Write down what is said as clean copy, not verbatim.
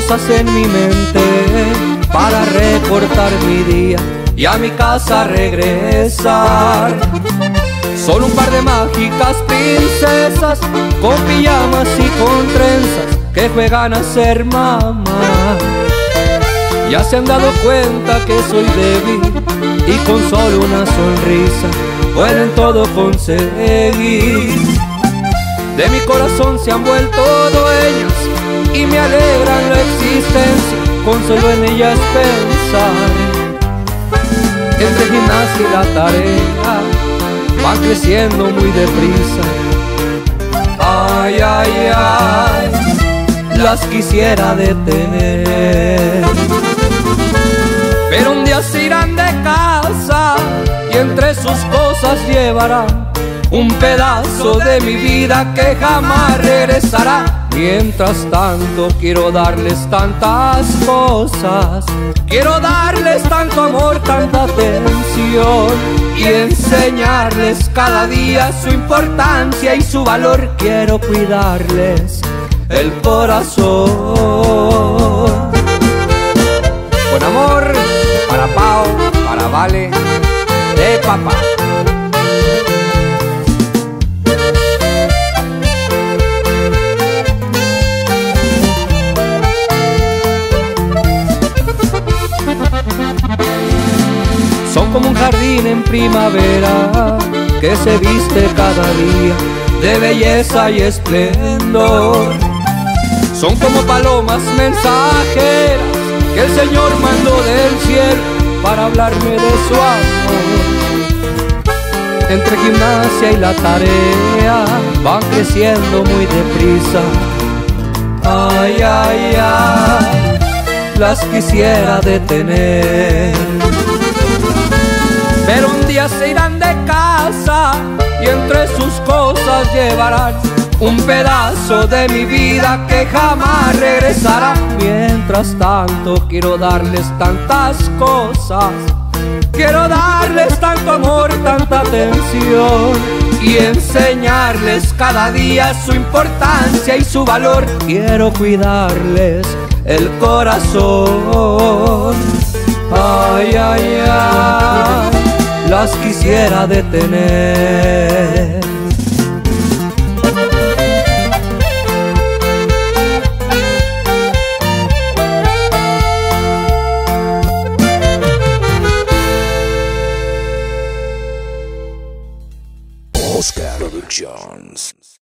cosas en mi mente para recortar mi día y a mi casa regresar. Solo un par de mágicas princesas con pijamas y con trenzas que juegan a ser mamá. Ya se han dado cuenta que soy débil y con solo una sonrisa pueden todo conseguir. De mi corazón se han vuelto dueñas y me alegran la existencia con solo en ellas pensar. Entre el gimnasio y la tarea van creciendo muy deprisa. Ay, ay, ay, las quisiera detener. Pero un día se irán de casa y entre sus cosas llevarán un pedazo de mi vida que jamás regresará. Mientras tanto quiero darles tantas cosas, quiero darles tanto amor, tanta atención y enseñarles cada día su importancia y su valor. Quiero cuidarles el corazón. Con amor para Pau, para Vale, de papá. Son como un jardín en primavera que se viste cada día de belleza y esplendor. Son como palomas mensajeras que el Señor mandó del cielo para hablarme de su amor. Entre gimnasia y la tarea van creciendo muy deprisa. Ay, ay, ay, las quisiera detener. Pero un día se irán de casa y entre sus cosas llevarán un pedazo de mi vida que jamás regresará. Mientras tanto quiero darles tantas cosas, quiero darles tanto amor, tanta atención y enseñarles cada día su importancia y su valor. Quiero cuidarles el corazón. Ay, ay, ay, las quisiera detener. Oscar Productions.